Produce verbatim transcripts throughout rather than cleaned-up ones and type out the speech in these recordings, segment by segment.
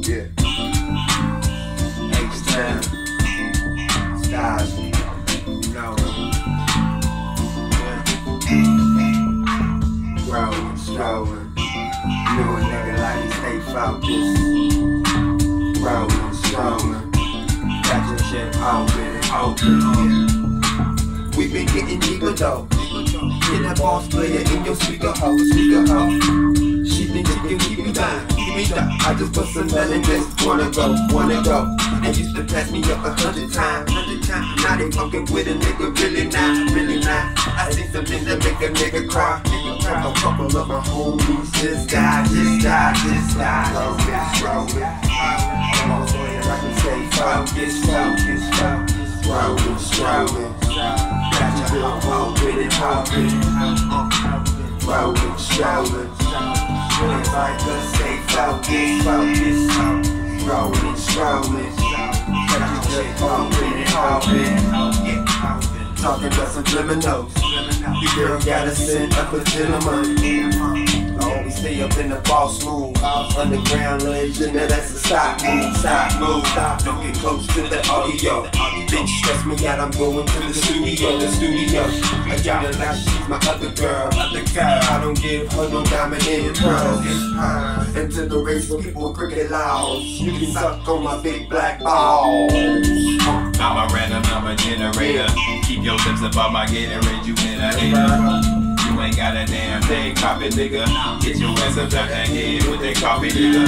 Yeah. H-Town. Styles. You know. Yeah. Growing, strolling. Knew a nigga like he stay focused. Growing, strolling. Got your shit open, open. Yeah. We been getting deeper though. Get that boss player in your speaker hole, speaker hole. She think she can keep me down, keep me down. I just put some melon, just wanna go, wanna go. They used to pass me up a hundred times, hundred times. Now they fucking with a nigga, really not, really not. I see something that make a nigga cry, nigga cry. A couple of my homies just died, just died, just died. Focus, rolling. I can say focus, focus, focus. Rolling, strolling. Got your hoe open and open. Rolling, strolling. Really like us, stay focused, focused. Rolling, strolling. Got your hoe open and open. Talking about some criminals. You girl gotta send up a gentleman. I always stay up in the boss move. Underground legend, now that's a stop move, stop move. Stop, don't get close to the audio. Bitch stress me out, I'm going to the studio, the studio. I got her like she's my other girl, other girl. I don't give her no dominating pearls. Into the race where people cricket laws. You can suck on my big black balls. I'm a random number generator. Keep your lips above my Gatorade, you in a hater. You ain't got a damn thing, copy nigga. Get your ass up out that head with that coffee nigga.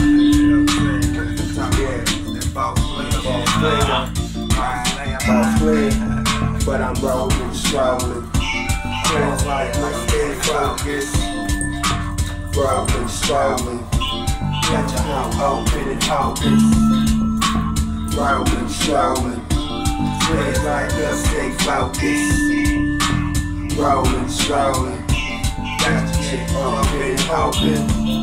Boss player, but I'm rolling, strolling. Feels like I stay focused. Rolling, strolling. Got your hoe open and focused. Rolling, strolling. Feels like I stay focused. Rolling, strolling. Got your chick open and open.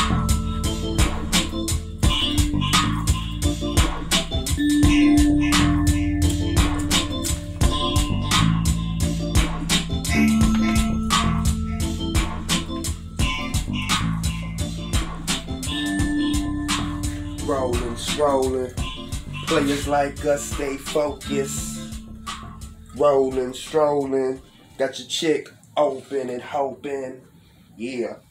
Rolling, strolling. Players like us stay focused. Rolling, strolling. Got your chick open and hoping. Yeah.